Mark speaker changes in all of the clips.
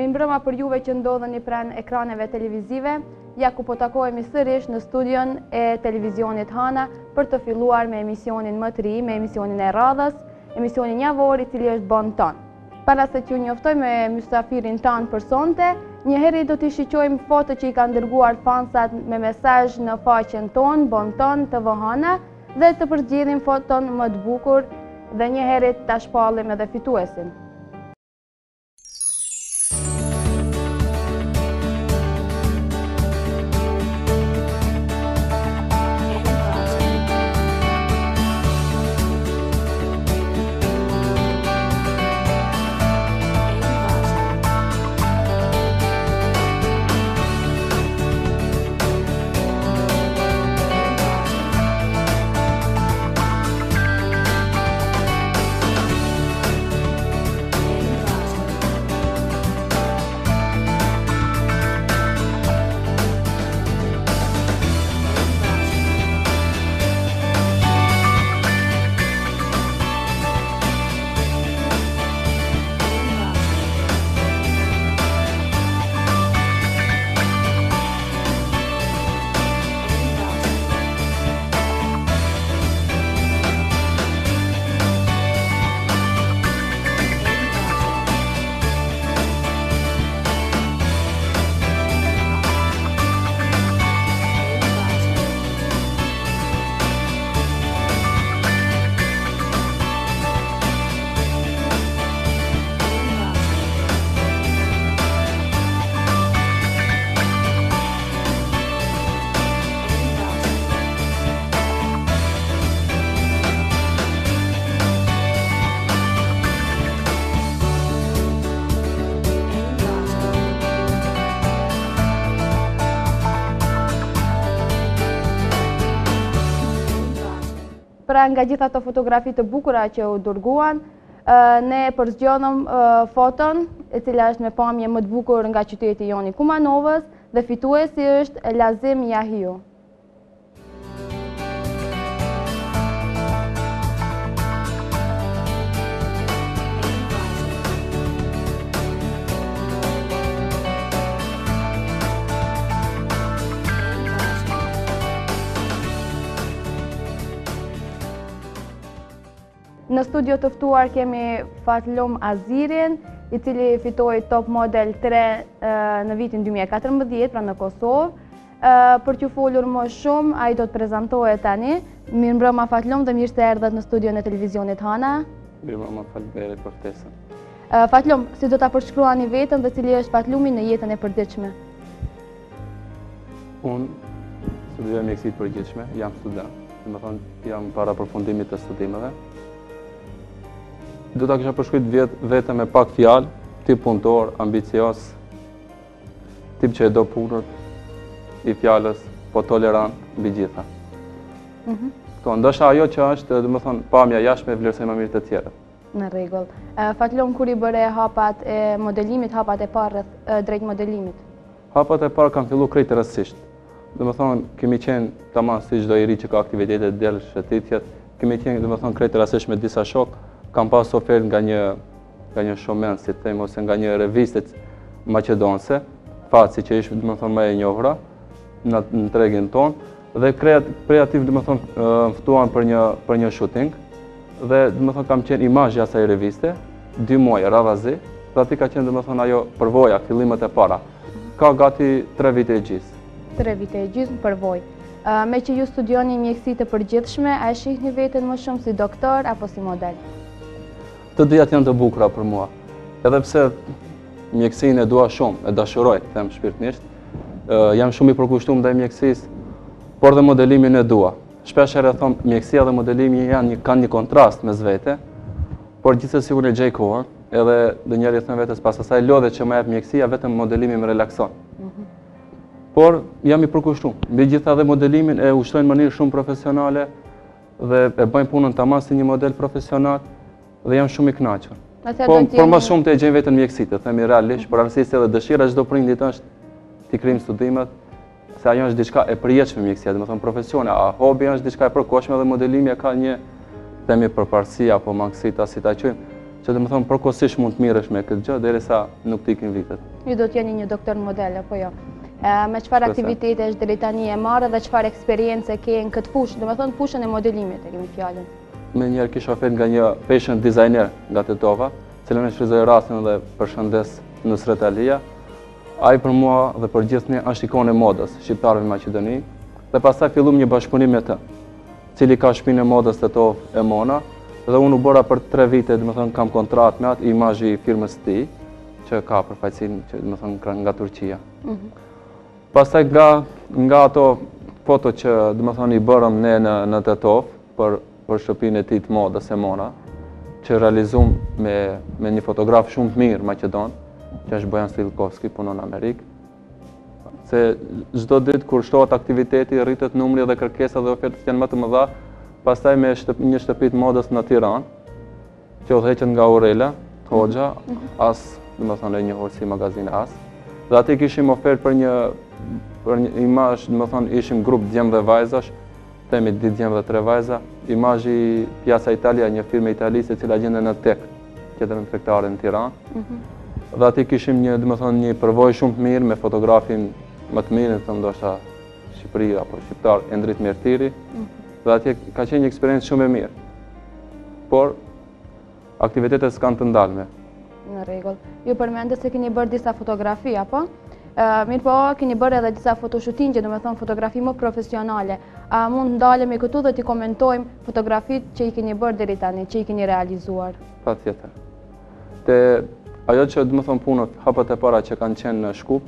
Speaker 1: Mirëmbrëma për juve që ndodheni pranë ekraneve televizive. Ja ku po takohemi sërish në studion e televizionit Hana për të filluar me emisionin më të ri, me emisionin e radhës, emisionin javor i cili është Bon Ton. Para se që njoftoj me mysafirin tanë për sonte, njëheri do t'i shiqojmë foto që i kanë dërguar fansat me mesazh në faqen tonë, Bon Ton TV Hana, dhe të përgjidhim foton më të bukur dhe njëheri t'a shpallim edhe fituesin. Pra nga gjitha të fotografi të bukura që u dërguan, ne përzgjonëm foton e cila është me pamje më të bukur nga qyteti joni Kumanovës dhe fituesi është Lazim Yahiu. Në studio të ftuar kemi Fatlum Azirin, i cili fitoi Top Model 3 në vitin 2014, pra në Kosovë. Për t'ju folur më shumë, ai do të prezantohet tani. Mirëmbrëma Fatlum dhe mirë se erdhët në studion e televizionit Hana.
Speaker 2: Mirëmbrëma, faleminderit për ftesën.
Speaker 1: Fatlum, si do ta përshkruani veten dhe cili është Fatlumi në jetën e përditshme?
Speaker 2: Unë studioj mjekësi të përgjithshme, jam student, domethënë jam para përfundimit të studimeve. Do ta kisha përshkruajtur vetëm me pak fjalë, tip punëtor, ambicios, tip që e do punën, i fjalës, po tolerant mbi gjitha. Këto ndoshta ajo që është, domethënë, pamja jashtme e vlerësoj më mirë të tjerët.
Speaker 1: Në rregull. Fatlum, kur i bëre hapat e modelimit, hapat e parë drejt modelimit?
Speaker 2: Hapat e parë kanë filluar krejt rastësisht. Domethënë, kemi qenë tamam si çdo i ri që ka aktivitete del shëtitjet, kemi qenë domethënë krejt rastësisht me disa shok. Kam pas ofertë nga një shomen, si të them, ose nga një revistë maqedonse, Faci që ishte domethënë më e njohura në tregin tonë, dhe kreativ domethënë ftuan për një shooting dhe domethënë kam qenë imazhi i asaj reviste 2 muaj radhazi, dhe aty ka qenë domethënë ajo përvoja, fillimet e para. Ka gati 3 vite e gjys.
Speaker 1: 3 vite e gjys në përvojë. Me që ju studioni mjekësi të përgjithshme, a e shihni veten më shumë si doktor apo si model?
Speaker 2: Të dyjat janë të bukura për mua. Edhe pse mjekësinë e dua shumë, e dashuroj, them shpirtërisht, jam shumë i përkushtuar ndaj mjekësisë, por dhe modelimin e dua. Shpesh herë them mjekësia dhe modelimi kanë një kontrast mes vete, por gjithsesi unë gjej kohën, edhe ndonjëherë them vetes pas asaj lodhet që më jep mjekësia, vetëm modelimi më relakson. Por jam i përkushtuar. Mbi gjitha dhe modelimin e ushtrojnë në mënyrë shumë profesionale dhe e bëjnë punën tamam si një model profesional. Dhe jam shumë i kënaqur. Por më shumë të e gjejnë vetën mjekësitë, themi realisht, por arsyesë edhe dëshira çdo prindit është t'i krijmë studimet, se ajo është diçka e përjetshme mjekësia, domethënë profesioni, a hobi është diçka e përkohshme dhe modelimi ka një themi përparësi apo mangësi ta si ta quajmë, që dhe më thonë përkohësisht mund të mirësh me këtë gjë, derisa nuk t'ikin vitet.
Speaker 1: Ju do t'jeni një doktor model, apo jo? Me çfarë aktivitetesh deri tani e marrë dhe çfarë eksperiencë ke në këtë fushë, domethënë fushën e modelimit e kemi fjalën.
Speaker 2: Me njerë kisha ofert nga një fashion designer nga Tetova, cilën e shfrytëzoj rastin dhe përshëndes Nusret Alia. Ai për mua dhe për gjithë ne është ikon e modës shqiptarëve në Maqedoni, dhe pastaj fillum një bashkëpunim me të, cili ka shtëpinë e modës Tetov e Mona, dhe unë u bëra për 3 vite, domethënë kam kontratë me atë imazhi i firmës së tij, që ka përfaqësinë që domethënë nga Turqia. Pastaj nga ato foto që domethënë i bërëm ne në Tetov për shtëpinë e tij të modës e Mona, që realizum me një fotograf shumë të mirë maqedon, që është Bojan Stilkovski, punon në Amerikë. Se çdo ditë kur shtohet aktiviteti, rritet numri dhe kërkesa dhe ofertat janë më të mëdha. Pastaj me një shtëpi të modës në Tiranë, që udhëheqet nga Aurela Hoxha, as domethënë e njohur si magazin As. Dhe aty kishim ofertë për një imazh, domethënë ishim grup djemë dhe vajzash, themi 2 djemë dhe 3 vajza. Imazhi Piazza Italia, një firmë italiane e cila gjendet në Tek, qendrën tregtare në Tiranë. Dhe aty kishim një përvojë shumë të mirë me fotografin më të mirë, ndoshta Shqipëri apo shqiptar, Endrit Mertiri. Dhe atje ka qenë një eksperiencë shumë e mirë. Por aktivitetet s'kan të ndalme.
Speaker 1: Në rregull. Ju përmendët se keni bërë disa fotografi, apo? Mirë po, keni bërë edhe disa fotoshootinge, domethënë fotografi më profesionale. A mund ndalemi këtu dhe t'i komentojmë fotografitë që i keni bërë deri tani, që i keni realizuar?
Speaker 2: Patjetër. Te ajo që domethënë punët hapët e para që kanë qenë në Shkup,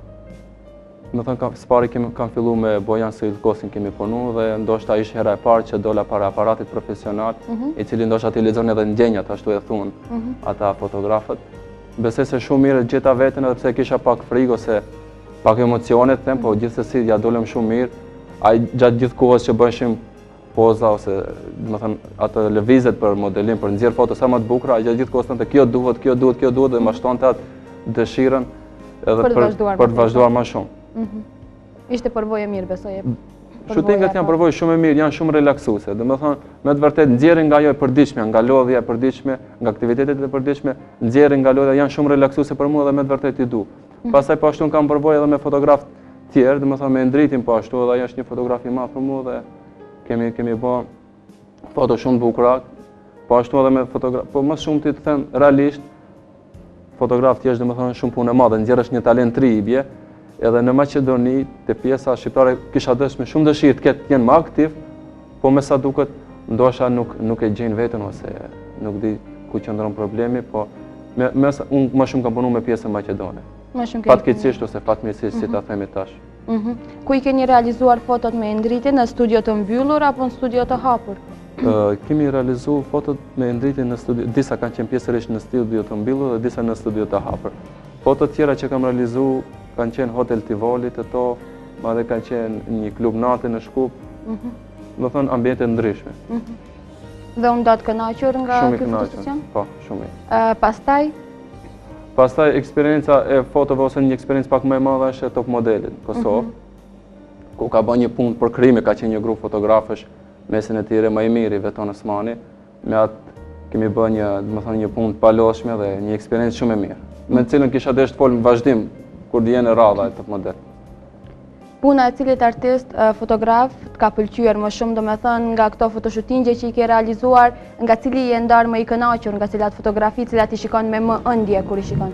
Speaker 2: domethënë së pari kam filluar me Bojan Stilkovskin kemi punuar dhe ndoshta ishte hera e parë që dola para aparatit profesional, i cili ndoshta ti lexon edhe ndjenjat ashtu e thon ata fotografët. Besoj se shumë mirë gjeta veten edhe pse kisha pak frikë ose pak emocione them, po gjithsesi ja dolëm shumë mirë. Ai gjatë gjithë kohës që bëshim poza ose domethënë ato lëvizjet për modelim, për nxjerr foto sa më të bukura, gjatë gjithë kohës thonë kjo duhet dhe më shtonte atë dëshirën edhe për të vazhduar më shumë.
Speaker 1: Ishte përvojë e mirë, besoj.
Speaker 2: Shootinget janë përvojë shumë e mirë, janë shumë relaksuese. Domethënë, me të vërtetë nxjerrin nga ajo e përditshme, nga lodhja e përditshme, nga aktivitetet e përditshme, nxjerrin nga lodhja janë shumë relaksuese për mua dhe me të vërtetë i du. Pastaj po ashtu kam përvojë edhe me fotograf të tjerë, domethënë me Endritin po ashtu, dhe ai është një fotograf i madh për mua dhe kemi bërë foto shumë të bukura. Po ashtu edhe me fotograf, po më shumë ti të them realisht, fotograf ti është domethënë shumë punë e madhe, nxjerrësh një talent të ri i bie. Edhe në Maqedoni, te pjesa shqiptare kisha me shumë dëshirë të jenë më aktiv, po me sa duket ndoshta nuk e gjejnë veten ose nuk di ku qëndron problemi, po unë më shumë kam punuar me pjesën maqedone. Fatkeqësisht ose fatmirësisht, si ta themi tash.
Speaker 1: Ku i keni realizuar fotot me Endritin, në studio të mbyllur apo në studio të hapur?
Speaker 2: Kemi realizuar fotot me Endritin në studio, disa kanë qenë pjesërisht në studio të mbyllur dhe disa në studio të hapur. Fotot tjera që kam realizuar kanë qenë Hotel Tivoli të to, madje kanë qenë një klub nate në Shkup, do thënë ambiente ndryshme.
Speaker 1: Dhe unë do të kënaqur nga ky fotosesion?
Speaker 2: Po, shumë mirë.
Speaker 1: Pastaj
Speaker 2: eksperienca e fotove ose një eksperiencë pak më e madhe është e Top Modelit në Kosovë, ku ka bërë një punë për krime, ka qenë një grup fotografësh, mesin e tyre më i miri Veton Osmani, me atë kemi bërë një punë të paloshme dhe një eksperiencë shumë e mirë, me të cilën kisha dashur të fol në vazhdim kur vjen radha e Top Model.
Speaker 1: Puna e cilit artist, fotograf, të ka pëlqyer më shumë, domethënë nga këto fotoshootinge që i ke realizuar, nga cili je ndarë më i kënaqur, nga cilat fotografi, cilat i shikon me më ëndje kur i shikon?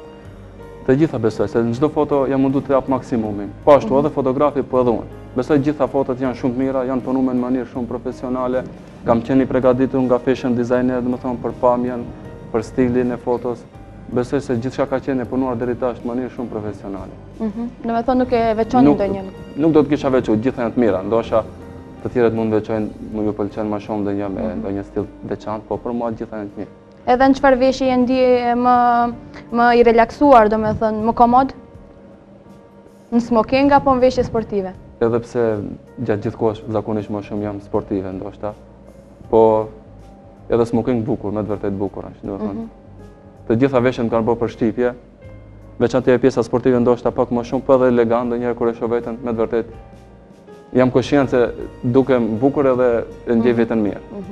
Speaker 2: Të gjitha besoj, se në çdo foto jam mundu të jap maksimumin. Po ashtu edhe fotografi po edhe unë. Besoj gjitha fotot janë shumë të mira, janë punuar në mënyrë shumë profesionale. Kam qenë i përgatitur nga fashion designer, domethënë për pamjen, për stilin e fotos. Besoj se gjithçka ka qenë e punuar deri tash në mënyrë shumë profesionale.
Speaker 1: Domethënë nuk e veçoni ndonjë.
Speaker 2: Nuk do të kisha veçuar, gjitha janë të mira, ndoshta të tjerët mund të veçojnë, më pëlqen më shumë ndonjë me ndonjë stil veçantë, po për mua gjitha janë të mira.
Speaker 1: Edhe në çfarë veshje je ndje më i relaksuar, domethënë, më komod? Në smoking apo në veshje sportive?
Speaker 2: Edhe pse gjatë gjithë kohës zakonisht më shumë jam sportive ndoshta, po edhe smoking bukur, me të vërtetë bukur është, domethënë. Të gjitha veshjet më kanë bërë përshtypje, veçantë e pjesa sportive ndoshta pak më shumë, po edhe elegant ndonjëherë kur e shoh veten, me të vërtetë jam koshient se dukem bukur edhe e ndjej veten mirë.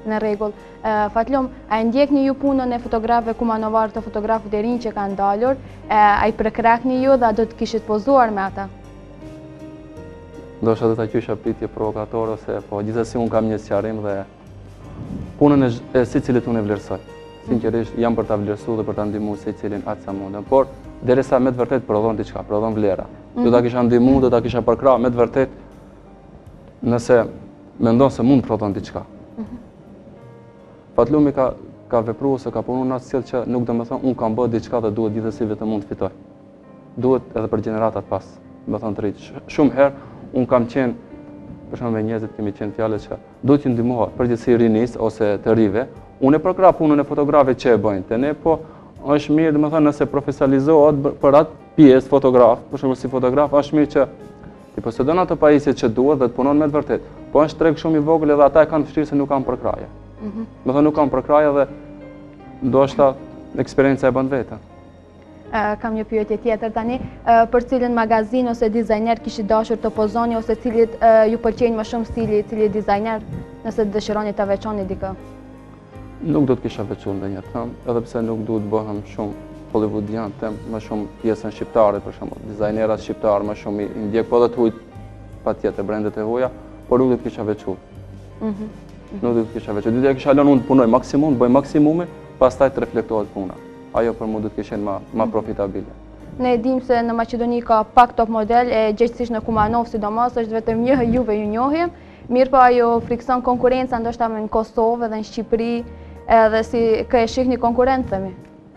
Speaker 1: në rregull. Fatlum, a e ndjekni ju punën e fotografëve kumanovar të fotografët e rinj që kanë dalur, a i prekrakni ju dhe a do të kishit pozuar me ata?
Speaker 2: Ndoshta do ta qysha pritje provokatore ose po gjithsesi unë kam një sqarim dhe punën e secilit unë e vlerësoj. Sinqerisht jam për ta vlerësuar dhe për ta ndihmuar secilin aq sa mundem, por derisa me të vërtet prodhon diçka, prodhon vlera. Do ta kisha ndihmuar, do ta kisha përkrah me të vërtet nëse mendon se mund prodhon diçka. Fatlumi ka vepruar ose ka punuar në atë sjell që nuk do të thonë unë kam bërë diçka dhe duhet gjithsesi vetëm unë të fitoj. Duhet edhe për gjeneratat pas, do të thonë të rit. Shumë herë unë kam qenë, për shembull me njerëzit kemi qenë fjalë që duhet të ndihmohet përgjithësi rinis ose të rive. Unë e përkrah punën e fotografëve që e bëjnë te ne, po është mirë domethënë nëse profesionalizohet për atë pjesë fotograf, për shembull si fotograf, është mirë që ti posedon ato pajisjet që duhet dhe të punon me të vërtetë. Po është treg shumë i vogël edhe ata e kanë vështirë se nuk kanë përkrahje. Domethënë nuk kanë përkrahje dhe ndoshta eksperjenca e bën vetën.
Speaker 1: Kam një pyetje tjetër tani, për cilin magazin ose dizajner kishit dashur të pozoni ose cilit ju pëlqejnë më shumë stili, cili dizajner, nëse dëshironi ta veçoni dikë?
Speaker 2: Nuk do të kisha veçuar ndonjë thëm, edhe pse nuk duhet bëhem shumë hollywoodian, them më shumë pjesën shqiptare për shembull, dizajnerat shqiptar më shumë i ndjek po edhe të huaj patjetër brendet e huaja, por nuk do të kisha veçuar. Nuk do të kisha veçuar. Do të kisha lënë unë të punoj maksimum, bëj maksimumin, pastaj të reflektohet puna. Ajo për mua do të qenë më profitabile.
Speaker 1: Ne e dim se në Maqedoni ka pak top model, e gjithsesi në Kumanov sidomos është vetëm një juve ju njohim, mirë po ajo frikson konkurenca ndoshta në Kosovë dhe në Shqipëri, edhe si kë e shihni konkurrent themi.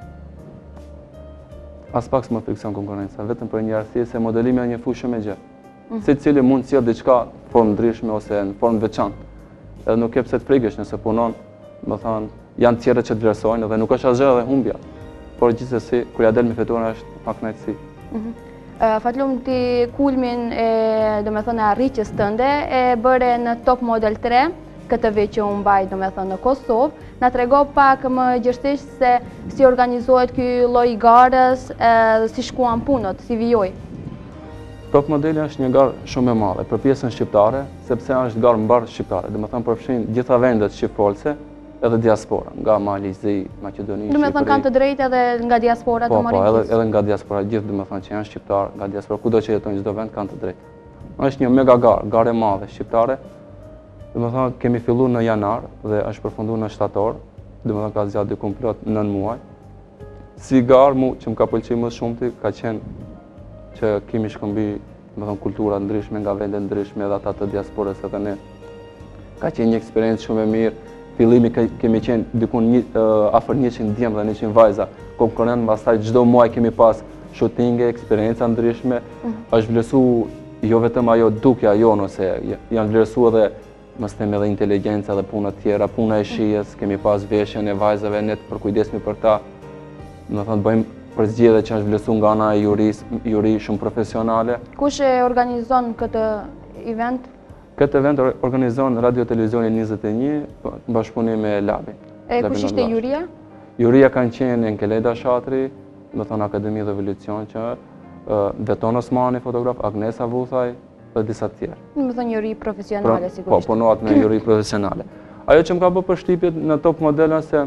Speaker 2: As pak s'më frikson konkurenca, vetëm për një arsye se modelimi është një fushë shumë e gjatë. Secili mund të sjellë diçka në formë ndryshme ose në formë veçantë. Edhe nuk ke pse të frikësh nëse punon, do thonë janë të tjerë që të vlerësojnë dhe nuk është asgjë edhe humbja. Por gjithsesi kur ja del me fituar është pak kënaqësi.
Speaker 1: Fatlum, ti kulmin domethënë arritjes tënde e bëre në Top Model 3, këtë vit që unë mbaj domethënë në Kosovë. Na trego pak më gjithsesi se si organizohet ky lloj garës, si shkuan punët, si vijoi.
Speaker 2: Top Modeli është një garë shumë e madhe për pjesën shqiptare, sepse është garë mbar shqiptare, domethënë përfshin gjitha vendet shqiptolse edhe diaspora, nga Mali, Zi, Maqedoni, Shqipëri.
Speaker 1: Domethënë kanë të drejtë edhe nga diaspora të marrin pjesë.
Speaker 2: Po, edhe nga diaspora, gjithë domethënë që janë shqiptar, nga diaspora, kudo që jetojnë çdo vend kanë të drejtë. Është një mega garë e madhe shqiptare. Domethënë kemi filluar në janar dhe është përfunduar në shtator, domethënë ka zgjatur diku plot 9 muaj. Si garë mu që më ka pëlqyer më shumë ka qenë që kemi shkëmbi, domethënë kultura ndryshme nga vende ndryshme edhe ata të diasporës edhe ne. Ka qenë një eksperiencë shumë e mirë. Fillimi kemi qenë diku afër 100 djemë dhe 100 vajza. Konkurrent, pastaj çdo muaj kemi pas shootinge, eksperienca ndryshme. Është vlerësuar jo vetëm ajo dukja jonë, ose janë vlerësuar edhe mos them edhe inteligjenca dhe puna të tjera, puna e shijes, kemi pas veshjen e vajzave, ne të përkujdesmi për ta. Domethënë bëjmë përzgjedhje që është vlerësuar nga ana e juri shumë profesionale.
Speaker 1: Kush e organizon këtë event?
Speaker 2: Këtë event organizon Radio Televizioni 21 në bashkëpunim me Labi.
Speaker 1: Kush ishte juria?
Speaker 2: Juria kanë qenë Enkeleda Shatri, do thonë Akademi dhe Evolucion që Veton Osmani, fotograf, Agnesa Vuthaj dhe disa tjerë.
Speaker 1: Më thonë juri profesionale, sigurisht.
Speaker 2: Po, punohat me juri profesionale. Ajo që më ka bërë përshtypjet në Top Model se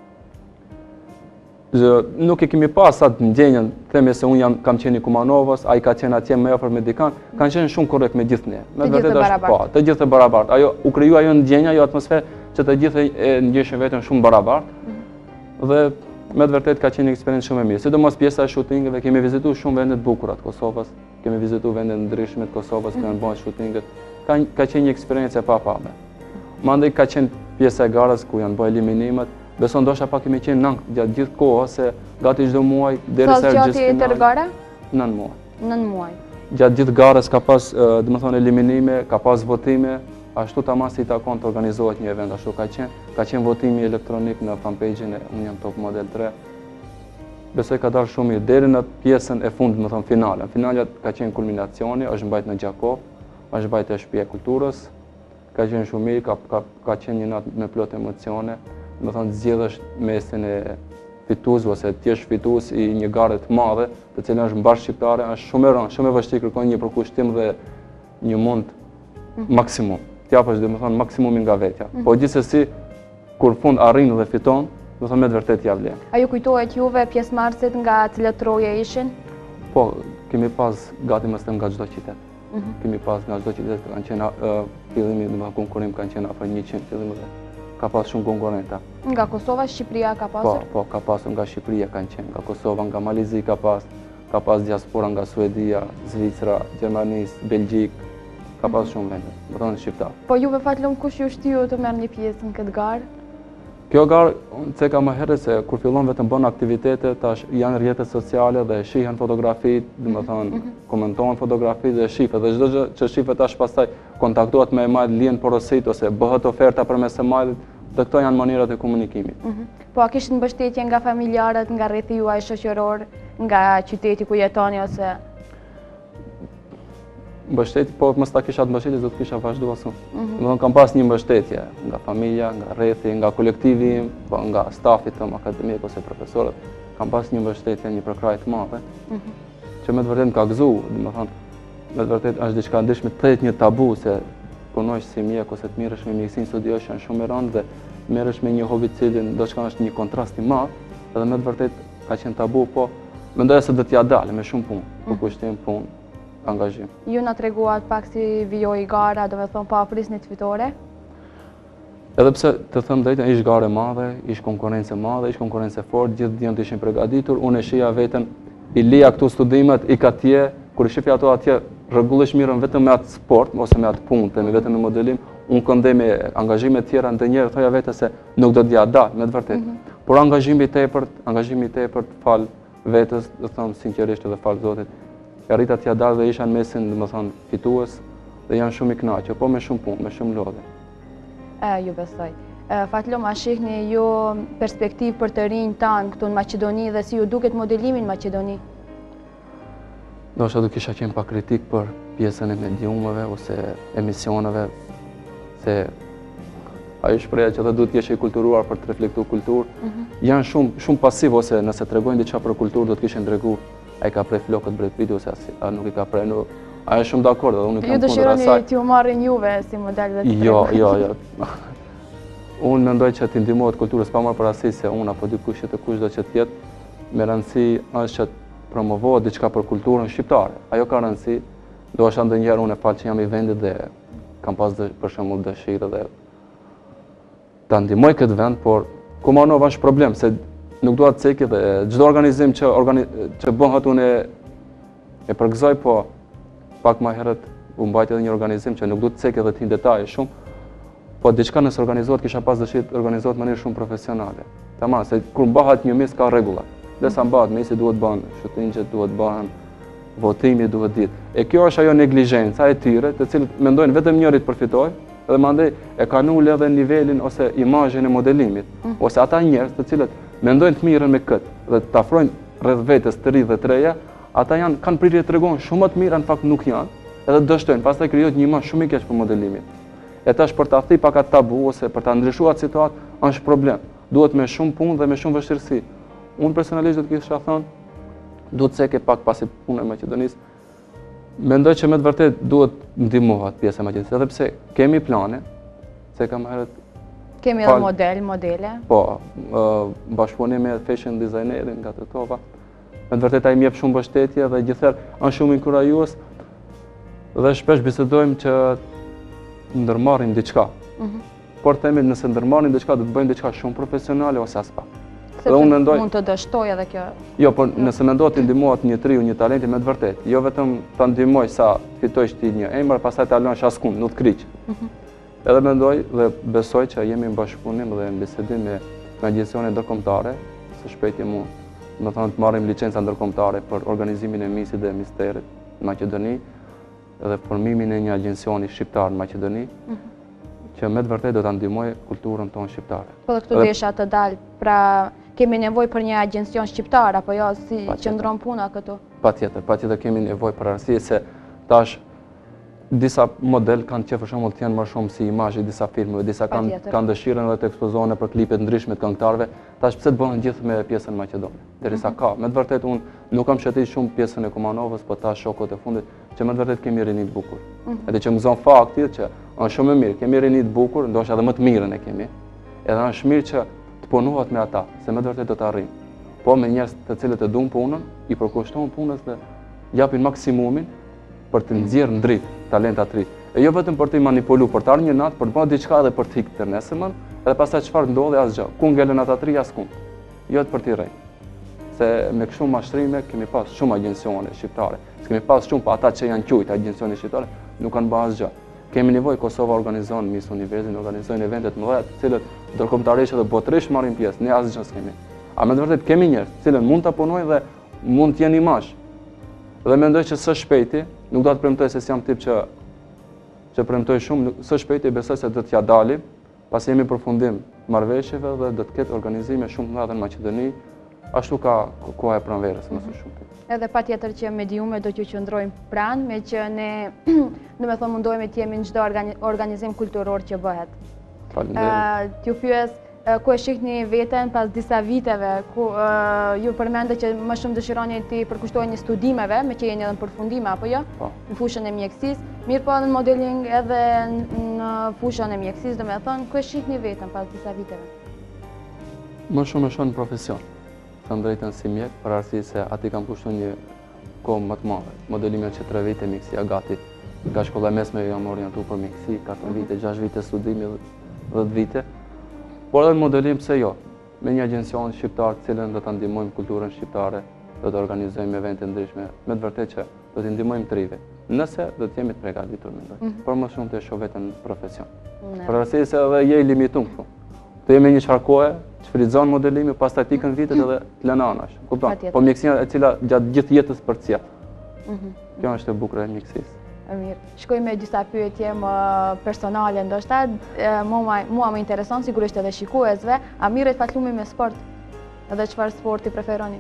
Speaker 2: nuk e kemi pas atë ndjenjën, themi se unë kam qenë i Kumanovës, ai ka qenë atje më afër me dikan, kanë qenë shumë korrekt me gjithë ne.
Speaker 1: Të gjithë të barabartë.
Speaker 2: Të gjithë të barabartë. Ajo u krijua ajo ndjenja, ajo atmosferë që të gjithë e ndjeshin veten shumë barabartë. Dhe me të vërtetë ka qenë një eksperiencë shumë e mirë. Sidomos pjesa e shootingëve, kemi vizituar shumë vende të bukura të Kosovës, kemi vizituar vende ndryshme të Kosovës ku janë bërë shootingët. Ka qenë një eksperiencë e papame. Mandej ka qenë pjesa e garës ku janë bërë eliminimet. Beson ndoshta pak kemi qenë nang gjatë gjithë kohës se gati çdo muaj derisa
Speaker 1: gjithë finali. Sa gjatë gara?
Speaker 2: 9 muaj.
Speaker 1: 9 muaj.
Speaker 2: Gjatë gjithë garës ka pas, domethënë eliminime, ka pas votime, ashtu tamam si takon të organizohet një event, ashtu ka qenë votimi elektronik në fanpage-in e Unë jam Top Model 3. Besoj ka dalë shumë mirë deri në pjesën e fundit, domethënë finale. Finalja ka qenë kulminacioni, është mbajtur në Gjakov, është mbajtur në Shtëpia e Kulturës. Ka qenë shumë mirë, ka qenë një natë me plot emocione. Më thonë zgjedhësh mesin e fitues ose ti je fitues i një gare të madhe, të cilën është mbar shqiptare, është shumë e rëndë, shumë e vështirë, kërkon një përkushtim dhe një mund maksimum. Ti japësh domethënë maksimumin nga vetja. Po gjithsesi kur fund arrin dhe fiton, do të thonë me të vërtet ja vlen.
Speaker 1: A ju kujtohet juve pjesëmarrësit nga cilat troje ishin?
Speaker 2: Po, kemi pas gati më së nga çdo qytet. Kemi pas nga çdo qytet, kanë qenë fillimi, domethënë konkurim kanë qenë afër 100 fillim dhe ka pas shumë konkurrenta.
Speaker 1: Nga Kosova, Shqipëria ka pasur?
Speaker 2: Po, ka pasur nga Shqipëria kanë qenë, nga Kosova, nga Malizi ka pas diaspora nga Suedia, Zvicra, Gjermanisë, Belgjik, ka pas shumë vende, do të thonë shqiptar.
Speaker 1: Po juve fatlum kush ju shtyu të merrni pjesë në këtë garë?
Speaker 2: Kjo garë, ceka më herët se kur fillon vetëm bën aktivitete, tash janë rrjetet sociale dhe shihen fotografit, do të thonë komentojnë fotografit dhe shihet dhe çdo gjë që shihet tash pastaj kontaktohet me email, lihen porosit ose bëhet oferta përmes emailit, dhe këto janë mënyrat e komunikimit.
Speaker 1: Po a kishin mbështetje nga familjarët, nga rrethi juaj shoqëror, nga qyteti ku jetoni ose
Speaker 2: mbështetje, po mos ta kisha të mbështetje, do të kisha vazhduar shumë. Domethënë kam pas një mbështetje nga familja, nga rrethi, nga kolektivi im, po nga stafi tim akademik ose profesorët. Kam pas një mbështetje, një përkrahje të madhe. Që me të vërtetë më ka gëzuar, domethënë me të vërtetë është diçka ndeshme të jetë një tabu se punosh si mjek ose të merresh me mjekësinë, studiosh janë shumë e rëndë dhe merresh me një hobi i cili ndoshta është një kontrast i madh, edhe me të vërtetë ka qenë tabu, po mendoj se do t'ja dalë me shumë punë, për kushtim punë, angazhim.
Speaker 1: Ju na treguat pak si vijoi gara, do të thonë pa prisnit fitore?
Speaker 2: Edhe pse të them drejtën, ish garë e madhe, ish konkurrencë e madhe, ish konkurrencë e fortë, gjithë djemtë ishin përgatitur, unë e shija veten i lija këtu studimet, i katje, kur i shifja ato atje rregullisht mirën vetëm me atë sport ose me atë punë, me vetëm me modelim, unë këndej me angazhime tjera, ndonjëherë thoja vetes se nuk do t'ja dal, me të vërtetë. Por angazhimi i tepërt fal vetes, do të them sinqerisht edhe fal Zotit, e arrita t'ja dal dhe isha në mesin, domethënë fitues dhe janë shumë i kënaqur, po me shumë punë, me shumë lodhje.
Speaker 1: Ju besoj. Fatlum, a shihni ju perspektivë për të rinj tanë këtu në Maqedoni dhe si ju duket modelimi në Maqedoni?
Speaker 2: Ndoshta do kisha qenë pa kritik për pjesën e mediumeve ose emisioneve, se ajo shpreha që duhet të jesh i kulturuar për të reflektuar kulturë, janë shumë pasiv ose nëse tregojnë diçka për kulturë do të kishin treguar ai ka prej flokët Brad Pitt ose a nuk i ka prej, ai është shumë dakord, edhe unë kam kundër asaj.
Speaker 1: Ju dëshironi t'ju marrin juve si model dhe të
Speaker 2: Jo. Unë mendoj që t'i ndihmohet kulturës pa marrë parasysh se unë apo dikush të kushdo që të jetë, me rëndësi është që promovohet diçka për kulturën shqiptare. Ajo ka rëndësi, ndoshta ndonjëherë unë fal që jam i vendit dhe kam pas për shembull dëshirë dhe ta ndihmoj këtë vend, por Kumanova është problem se nuk dua të cekë dhe çdo organizim që bëhet unë e përgëzoj, po pak më herët u mbajt edhe një organizim që nuk duhet të cekë dhe të hin detaje shumë, po diçka nëse organizohet kisha pas dëshirë të organizohet në mënyrë shumë profesionale. Tamam, se kur bëhet një mes ka rregulla. Desa mbahet mesi duhet bën, shëtinjët duhet bëhen, votimi duhet ditë. E kjo është ajo neglizhenca e tyre, të cilët mendojnë vetëm njëri të përfitojë, dhe mandej e kanë ulë edhe nivelin ose imazhin e modelimit, ose ata njerëz të cilët mendojnë të mirën me këtë dhe të afrojnë rreth vetes të ri dhe të reja, ata kanë pritje të tregojnë shumë më të mira, në fakt nuk janë, edhe dështojnë, pastaj krijohet një imazh shumë i keq për modelimin. E tash për ta thënë pak atë tabu ose për ta ndryshuar atë situatë është problem. Duhet me shumë punë dhe me shumë vështirësi. Unë personalisht do të kisha thënë, duhet se ke pak pasi punë e Maqedonisë. Mendoj që me të vërtet duhet ndihmohet pjesa e Maqedonisë, edhe pse kemi plane, se kam herët
Speaker 1: kemi edhe modele.
Speaker 2: Po, bashkëpunim me fashion designerin nga Tetova. Me të vërtet ai më jep shumë mbështetje dhe gjithëherë është shumë inkurajues dhe shpesh bisedojmë që ndërmarrim diçka. Por themi nëse ndërmarrim diçka do të bëjmë diçka shumë profesionale ose as pak.
Speaker 1: Dhe unë mendoj mund të dështoj edhe kjo.
Speaker 2: Jo, por nëse mendoj të ndihmohet një triu, një talenti me të vërtet, jo vetëm ta ndihmoj sa fitojsh ti një emër, pastaj ta lësh askund, nuk të kriq. Edhe mendoj dhe besoj që jemi në bashkëpunim dhe në bisedim me agjensone ndërkombëtare, së shpejti mund, do të thonë të marrim licenca ndërkombëtare për organizimin e misit dhe misterit në Maqedoni dhe formimin e një agjensioni shqiptar në Maqedoni, që me të vërtet do ta ndihmojë kulturën tonë shqiptare.
Speaker 1: Po dhe këtu desha të dalë, pra kemi nevojë për një agjencion shqiptar apo jo, si qëndron puna këtu?
Speaker 2: Patjetër kemi nevojë për arsye se tash disa model kanë qef për shembull të jenë më shumë si imazhi disa filmeve, disa kanë dëshirën edhe të ekspozohen për klipet ndryshme të këngëtarëve, tash pse të bëhen gjithë me pjesën maqedone. Derisa ka, me të vërtetë unë nuk kam shëtit shumë pjesën e Kumanovës, po tash shokët e fundit që me të vërtetë kemi rini të bukur. Edhe që më zon fakti që është shumë e mirë, kemi rini të bukur, ndoshta edhe më të mirën e kemi. edhe është mirë që të punohet me ata, se me vërtet do të arrijmë. Po me njerëz të cilët e duan punën, i përkushtojnë punës dhe japin maksimumin për të nxjerrë në dritë talenta të ri. E jo vetëm për të manipulu, për të ardhur një natë, për të bërë diçka edhe për të ikë nesërmën, edhe pastaj çfarë ndodhi asgjë. Ku ngelen ata të ri askund. Jo për të rrej. Se me kështu mashtrime kemi pas shumë agjencione shqiptare. Kemi pas shumë, pa ata që janë qujt agjencione shqiptare, nuk kanë bërë asgjë. Kemi nevojë, Kosova organizon Miss Universin, organizojnë evente të mëdha, të cilët ndërkombëtarisht edhe botërisht marrin pjesë, ne asgjë s'kemi. A me të vërtet kemi njerëz të cilët mund ta punojnë dhe mund të jenë imazh. Dhe mendoj që së shpejti, nuk do të premtoj se jam tip që premtoj shumë, së shpejti besoj se do t'ja dalim, pasi jemi përfundim marrëveshjeve dhe do të ketë organizime shumë të mëdha në Maqedoni, ashtu ka koha e pranverës, më së shumti.
Speaker 1: Edhe patjetër që mediumet do t'ju qëndrojnë pranë, me që ne domethënë mundohemi të jemi në çdo organizim kulturor që bëhet.
Speaker 2: Faleminderit.
Speaker 1: T'ju pyes ku e shihni veten pas disa viteve, ku ju përmendë që më shumë dëshironi të përkushtoheni studimeve, me që jeni edhe në përfundime apo jo, në fushën e mjekësisë, mirë po edhe në modeling edhe në fushën e mjekësisë, domethënë ku e shihni veten pas disa viteve?
Speaker 2: Më shumë e shoh në profesion. Thënë drejtën si mjek, për arsye se aty kam kushtuar një kohë më të madhe. Modelimi që 3 vite mjekësia gati. Nga shkolla e mesme jam orientuar për mjekësi, 4 vite, 6 vite studimi, 10 vite. Por edhe në modelim pse jo, me një agjencion shqiptar të cilën do ta ndihmojmë kulturën shqiptare, do të organizojmë evente ndryshme, me të vërtetë që do t'i ndihmojmë të rive. Nëse do të jemi të përgatitur mendoj. Por më shumë të shoh veten në profesion. Për arsye se edhe je i limituar këtu. Të jemi një çfarë kohe, shfrytëzon modelimi, pastaj tikën vitet edhe të lënë anash. Kupton? Po mjekësia e cila gjatë gjithë jetës përcjell. Kjo është e bukur e mjekësisë.
Speaker 1: Mirë. Shkoj me disa pyetje më personale ndoshta, mua më intereson sigurisht edhe shikuesve, a mirët fatlumi me sport? Edhe çfarë sporti preferoni?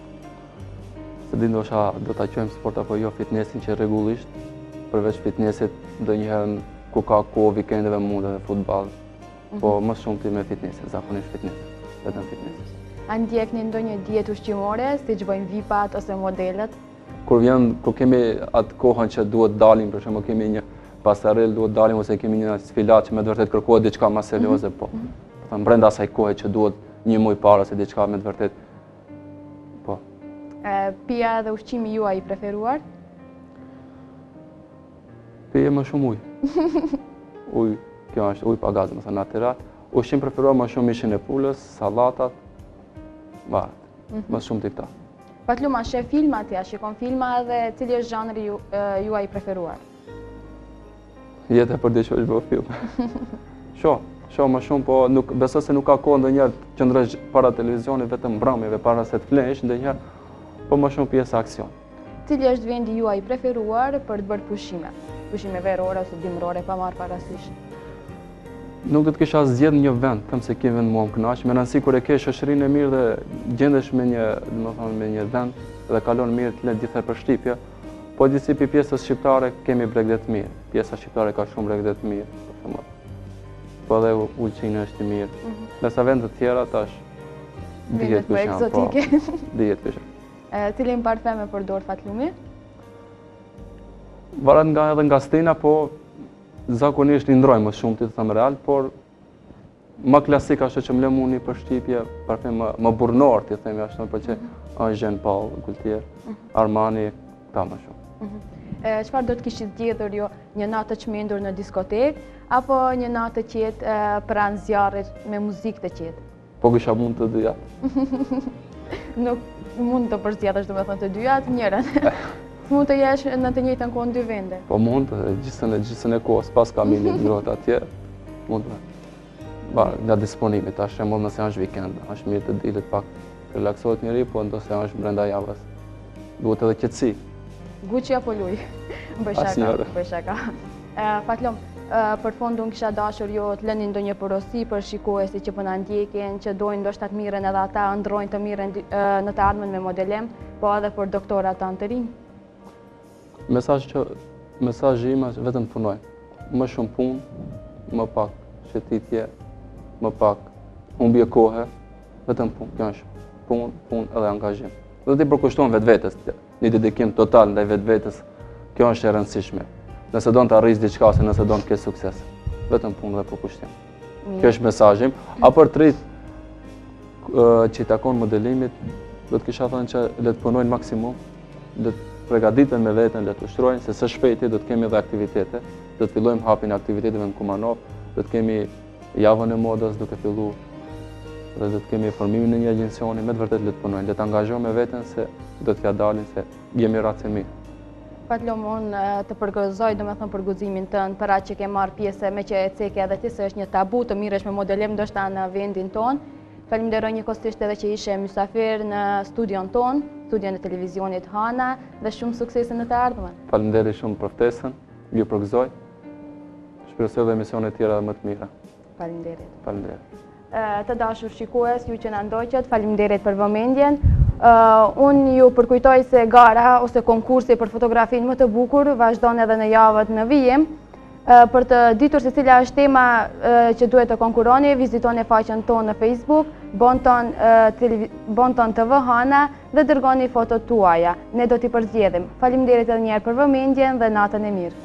Speaker 2: Se di ndoshta do ta quajmë sport apo jo fitnessin që rregullisht, përveç fitnessit ndonjëherë ku ka kohë vikendeve mund edhe futboll. Po më shumë ti me fitnessin, zakonisht fitnessin, vetëm fitnessin.
Speaker 1: A ndjekni ndonjë dietë ushqimore, siç bëjnë VIP-at ose modelet?
Speaker 2: Kur kemi atë kohën që duhet dalim, për shembull kemi një pasarel, duhet dalim ose kemi një sfilat që me të vërtet kërkohet diçka më serioze, po. Thënë brenda asaj kohe që duhet një muaj para ose diçka me të vërtet. Po.
Speaker 1: Pija dhe ushqimi juaj i preferuar?
Speaker 2: Pije më shumë ujë. Ujë, kjo është ujë pa gaz, më thënë natyral. Ushqim preferuar më shumë mishin e pulës, sallatat, varet. Më shumë të këta.
Speaker 1: Fatluma, sheh filma atje, shikon filma dhe cili është zhanri juaj i preferuar?
Speaker 2: Jeta për diçka është bëu film. Shoh më shumë, po besoj se nuk ka kohë ndonjëherë të qëndrosh para televizionit vetëm mbrëmjeve para se të flesh, ndonjëherë, po më shumë pjesë aksion.
Speaker 1: Cili është vendi juaj i preferuar për të bërë pushime? Pushime verore ose dimrore, pa marrë parasysh?
Speaker 2: Nuk do të kisha zgjedhur një vend, them se ky vend mua më kënaq, me rëndësi kur e ke shoqërinë e mirë dhe gjendesh me një, domethënë me një vend dhe kalon mirë të lë gjithë përshtypje. Po disi pjesës shqiptare kemi bregde të mirë. Pjesa shqiptare ka shumë bregde të mirë, për shembull. Po edhe Ulçina është i mirë. Ndërsa vende të tjera tash dihet kush janë. Po, dihet kush janë.
Speaker 1: Cilin parfem e përdor Fatlumi?
Speaker 2: Varet edhe nga stina, po zakonisht i ndroj më shumë, ti të thëmë real, por më klasik ashtu që më lë mua një përshtypje, parfem më burnor, ti themi ashtu, për që është Jean Paul Gaultier, Armani, ta më shumë.
Speaker 1: Çfarë do të kishit zgjedhur ju, një natë të çmendur në diskotekë apo një natë të qetë pranë zjarrit me muzikë të qetë?
Speaker 2: Po kisha mund të dyja.
Speaker 1: Nuk mund të përzgjedhësh domethënë të dyja, njërin. Mund të jesh në të njëjtën kohë në dy vende.
Speaker 2: Po mund, gjithsën e kohës, pas ka mili ndrohet atje, mund të. Nga disponimi, tash shembull nëse është vikend, është mirë të dilet pak relaksohet njëri, po nëse është brenda javës. Duhet edhe qetësi.
Speaker 1: Guçi apo luj? Bëj shaka. Fatlum, për fund unë kisha dashur jo të lëni ndonjë porosi për shikuesit që po na ndjekin, që dojnë ndoshta të mirën edhe ata, ndrojnë të mirën në të ardhmen me modelim, po edhe për doktorat tanë të rinj.
Speaker 2: Mesazhi im është vetëm punoj. Më shumë punë, më pak shëtitje, më pak humbje kohe, vetëm punë. Kjo është punë edhe angazhim. Dhe ti përkushton vetvetes, një dedikim total ndaj vetvetes. Kjo është e rëndësishme. Nëse do të arrijsh diçka ose nëse do të kesh sukses, vetëm punë dhe përkushtim. Kjo është mesazhi. A për trit që i takon modelimit, do të kisha thënë që le të punojnë maksimum, le të përgatiten me veten, le të ushtrojnë, se së shpejti do të kemi edhe aktivitete, do të fillojmë hapin e aktiviteteve në Kumanov, do të kemi javën e modës duke filluar dhe do të kemi formimin e një agjencioni, me të vërtet le të punojnë, le të angazhojmë me veten se do t'ja dalin se jemi racë mirë.
Speaker 1: Fatlom, unë të përgëzoj, do me thënë për guximin tënë, për atë që ke marrë pjesë me që e ceke edhe ti, se është një tabu të mirësh me modelim, ndoshta në vendin tonë. Falimderoj njëkohësisht edhe që ishe mysafir në studion tonë, studion e televizionit Hana, dhe shumë suksese në të ardhmen.
Speaker 2: Faleminderit shumë për ftesën, ju përgëzoj. Shpresoj dhe emisione tjera më të mira.
Speaker 1: Faleminderit.
Speaker 2: Faleminderit.
Speaker 1: Të dashur shikues, ju që na ndoqët, faleminderit për vëmendjen. Unë ju përkujtoj se gara ose konkursi për fotografinë më të bukur vazhdon edhe në javët në vijim. Për të ditur se cila është tema që duhet të konkuroni, vizitoni faqen tonë në Facebook, Bonton TV Hana dhe dërgoni fotot tuaja. Ne do t'i përzgjedhim. Faleminderit edhe një herë për vëmendjen dhe natën e mirë.